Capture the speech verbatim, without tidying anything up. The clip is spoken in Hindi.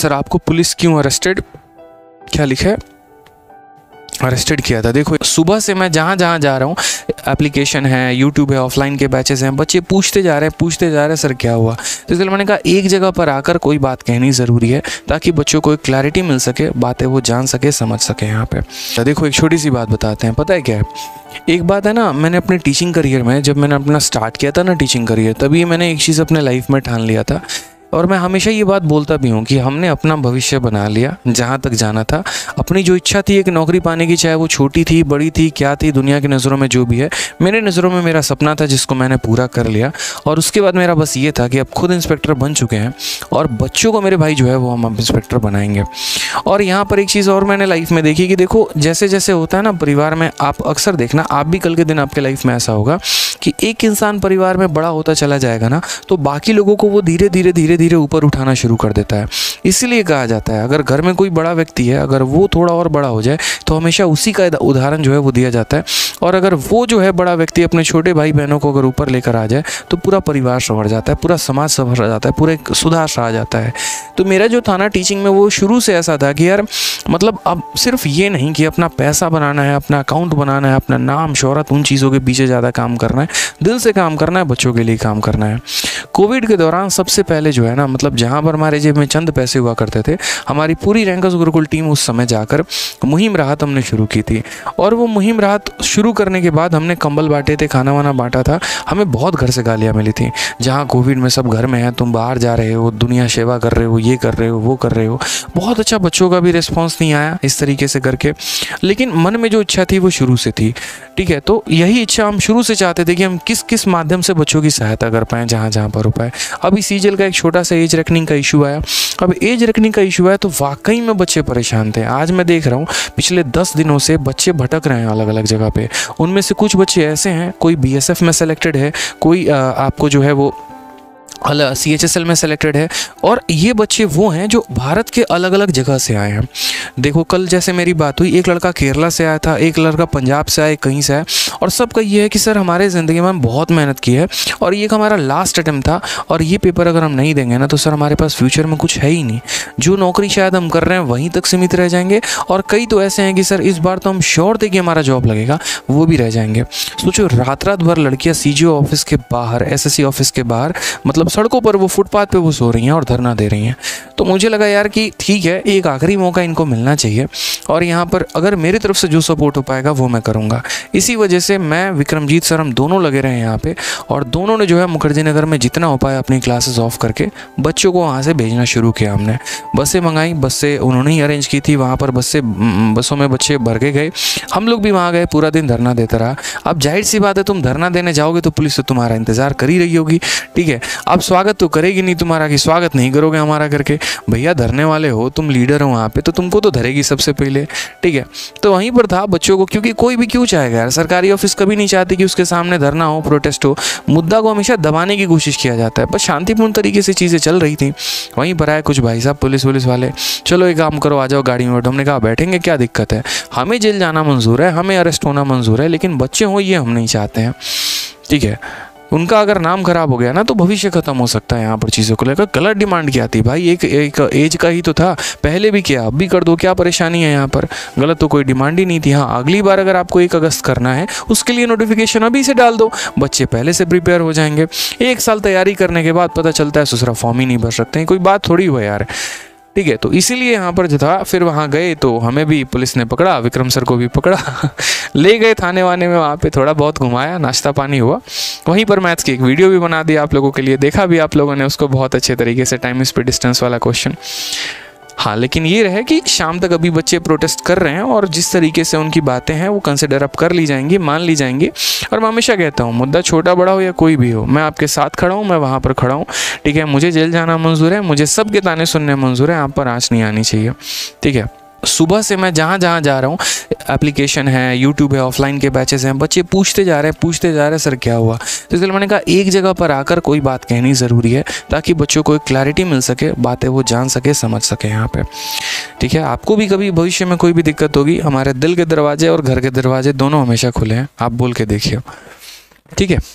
सर आपको पुलिस क्यों अरेस्टेड, क्या लिखा है, अरेस्टेड किया था। देखो सुबह से मैं जहाँ जहाँ जा रहा हूँ, एप्लीकेशन है, यूट्यूब है, ऑफलाइन के बैचेस हैं, बच्चे पूछते जा रहे हैं पूछते जा रहे हैं सर क्या हुआ। तो इसलिए मैंने कहा एक जगह पर आकर कोई बात कहनी ज़रूरी है ताकि बच्चों को एक क्लैरिटी मिल सके, बातें वो जान सके, समझ सके। यहाँ पे तो देखो एक छोटी सी बात बताते हैं, पता है क्या है, एक बात है ना, मैंने अपने टीचिंग करियर में, जब मैंने अपना स्टार्ट किया था ना टीचिंग करियर, तभी मैंने एक चीज़ अपने लाइफ में ठान लिया था, और मैं हमेशा ये बात बोलता भी हूँ कि हमने अपना भविष्य बना लिया, जहाँ तक जाना था, अपनी जो इच्छा थी एक नौकरी पाने की, चाहे वो छोटी थी बड़ी थी क्या थी, दुनिया की नज़रों में जो भी है, मेरे नज़रों में मेरा सपना था जिसको मैंने पूरा कर लिया। और उसके बाद मेरा बस ये था कि अब खुद इंस्पेक्टर बन चुके हैं और बच्चों को मेरे भाई जो है वो हम अब इंस्पेक्टर बनाएंगे। और यहाँ पर एक चीज़ और मैंने लाइफ में देखी कि देखो जैसे जैसे होता है ना परिवार में, आप अक्सर देखना, आप भी कल के दिन आपके लाइफ में ऐसा होगा कि एक इंसान परिवार में बड़ा होता चला जाएगा ना, तो बाकी लोगों को वो धीरे धीरे धीरे धीरे ऊपर उठाना शुरू कर देता है। इसीलिए कहा जाता है अगर घर में कोई बड़ा व्यक्ति है, अगर वो थोड़ा और बड़ा हो जाए तो हमेशा उसी का उदाहरण जो है वो दिया जाता है, और अगर वो जो है बड़ा व्यक्ति अपने छोटे भाई बहनों को अगर ऊपर लेकर आ जाए तो पूरा परिवार संवर जाता है, पूरा समाज संवर जाता है, पूरा एक सुधार सा आ जाता है। तो मेरा जो था ना टीचिंग में, वो शुरू से ऐसा था कि यार मतलब अब सिर्फ ये नहीं कि अपना पैसा बनाना है, अपना अकाउंट बनाना है, अपना नाम शोहरत, उन चीज़ों के पीछे ज़्यादा काम करना है, दिल से काम करना है, बच्चों के लिए काम करना है। कोविड के दौरान सबसे पहले जो है ना, मतलब जहाँ पर हमारे जेब में चंद पैसे हुआ करते थे, हमारी पूरी रैंकर्स गुरुकुल टीम उस समय जाकर मुहिम राहत हमने शुरू की थी। और वो मुहिम राहत शुरू करने के बाद हमने कंबल बांटे थे, खाना वाना बांटा था। हमें बहुत घर से गालियाँ मिली थी, जहाँ कोविड में सब घर में हैं, तुम बाहर जा रहे हो, दुनिया सेवा कर रहे हो, ये कर रहे हो, वो कर रहे हो। बहुत अच्छा, बच्चों का भी रिस्पॉन्स नहीं आया इस तरीके से करके, लेकिन मन में जो इच्छा थी वो शुरू से थी। ठीक है, तो यही इच्छा हम शुरू से चाहते थे कि हम किस किस माध्यम से बच्चों की सहायता कर पाएँ जहाँ जहाँ पर हो पाए। अभी सीजल का एक छोटा सा एज रेकनिंग का इशू आया। अब एज रेकनिंग का इशू आया तो वाकई में बच्चे परेशान थे। आज मैं देख रहा हूँ पिछले दस दिनों से बच्चे भटक रहे हैं अलग अलग जगह पे। उनमें से कुछ बच्चे ऐसे हैं, कोई बीएसएफ में सेलेक्टेड है, कोई आ, आपको जो है वो सी एच एस एल में सेलेक्टेड है, और ये बच्चे वो हैं जो भारत के अलग अलग जगह से आए हैं। देखो कल जैसे मेरी बात हुई, एक लड़का केरला से आया था, एक लड़का पंजाब से आया, कहीं से आया, और सबका ये है कि सर हमारे ज़िंदगी में हम बहुत मेहनत की है और ये हमारा लास्ट अटेम्प्ट था, और ये पेपर अगर हम नहीं देंगे ना तो सर हमारे पास फ्यूचर में कुछ है ही नहीं। जो नौकरी शायद हम कर रहे हैं वहीं तक सीमित रह जाएंगे, और कई तो ऐसे हैं कि सर इस बार तो हम श्योर थे कि हमारा जॉब लगेगा, वो भी रह जाएंगे। सोचो रात रात भर लड़कियाँ सी जी ओ ऑफिस के बाहर, एस एस सी ऑफिस के बाहर, मतलब सड़कों पर, वो फुटपाथ पे वो सो रही हैं और धरना दे रही हैं। तो मुझे लगा यार कि ठीक है, एक आखिरी मौका इनको मिलना चाहिए, और यहाँ पर अगर मेरी तरफ से जो सपोर्ट हो पाएगा वो मैं करूँगा। इसी वजह से मैं, विक्रमजीत सर, हम दोनों लगे रहे यहाँ पे, और दोनों ने जो है मुखर्जी नगर में जितना हो पाया अपनी क्लासेस ऑफ करके बच्चों को वहाँ से भेजना शुरू किया। हमने बसें मंगाई, बसें उन्होंने ही अरेंज की थी, वहाँ पर बसें बसों में बच्चे भर के गए, हम लोग भी वहाँ गए, पूरा दिन धरना देता रहा। अब जाहिर सी बात है, तुम धरना देने जाओगे तो पुलिस तो तुम्हारा इंतज़ार कर ही रही होगी। ठीक है, अब स्वागत तो करेगी नहीं तुम्हारा कि स्वागत नहीं करोगे हमारा करके। भैया धरने वाले हो, तुम लीडर हो वहाँ पे, तो तुमको तो धरेगी सबसे पहले। ठीक है, तो वहीं पर था बच्चों को, क्योंकि कोई भी क्यों चाहेगा यार, सरकारी ऑफिस कभी नहीं चाहती कि उसके सामने धरना हो, प्रोटेस्ट हो। मुद्दा को हमेशा दबाने की कोशिश किया जाता है, बस शांतिपूर्ण तरीके से चीज़ें चल रही थी। वहीं पर आए कुछ भाई साहब पुलिस पुलिस वाले, चलो एक काम करो, आ जाओ गाड़ी में बैठो। हमने कहा बैठेंगे, क्या दिक्कत है, हमें जेल जाना मंजूर है, हमें अरेस्ट होना मंजूर है, लेकिन बच्चे हों ये हम नहीं चाहते हैं। ठीक है, उनका अगर नाम खराब हो गया ना तो भविष्य खत्म हो सकता है। यहाँ पर चीज़ों को लेकर गलत डिमांड क्या थी भाई, एक एक एज का ही तो था, पहले भी किया अब भी कर दो, क्या परेशानी है यहाँ पर। गलत तो कोई डिमांड ही नहीं थी। हाँ, अगली बार अगर आपको एक अगस्त करना है उसके लिए नोटिफिकेशन अभी से डाल दो, बच्चे पहले से प्रिपेयर हो जाएंगे। एक साल तैयारी करने के बाद पता चलता है दूसरा फॉर्म ही नहीं भर सकते हैं, कोई बात थोड़ी हुआ यार। ठीक है, तो इसीलिए यहाँ पर जो था, फिर वहाँ गए तो हमें भी पुलिस ने पकड़ा, विक्रम सर को भी पकड़ा ले गए थाने वाने में, वहाँ पे थोड़ा बहुत घुमाया, नाश्ता पानी हुआ। वहीं पर मैथ्स की एक वीडियो भी बना दी आप लोगों के लिए, देखा भी आप लोगों ने उसको बहुत अच्छे तरीके से, टाइम स्पीड डिस्टेंस वाला क्वेश्चन। हाँ, लेकिन ये रहे कि शाम तक अभी बच्चे प्रोटेस्ट कर रहे हैं, और जिस तरीके से उनकी बातें हैं वो कंसिडर अप कर ली जाएंगी, मान ली जाएंगी। और मैं हमेशा कहता हूँ, मुद्दा छोटा बड़ा हो या कोई भी हो, मैं आपके साथ खड़ा हूँ, मैं वहाँ पर खड़ा हूँ। ठीक है, मुझे जेल जाना मंजूर है, मुझे सबके ताने सुनने मंजूर है, आप पर आँच नहीं आनी चाहिए। ठीक है, सुबह से मैं जहाँ जहाँ जा रहा हूँ, एप्लीकेशन है, यूट्यूब है, ऑफलाइन के बैचेस हैं, बच्चे पूछते जा रहे हैं पूछते जा रहे हैं सर क्या हुआ। तो इसलिए मैंने कहा एक जगह पर आकर कोई बात कहनी ज़रूरी है ताकि बच्चों को एक क्लैरिटी मिल सके, बातें वो जान सके, समझ सके यहाँ पे। ठीक है, आपको भी कभी भविष्य में कोई भी दिक्कत होगी, हमारे दिल के दरवाजे और घर के दरवाजे दोनों हमेशा खुले हैं, आप बोल के देखिए। ठीक है।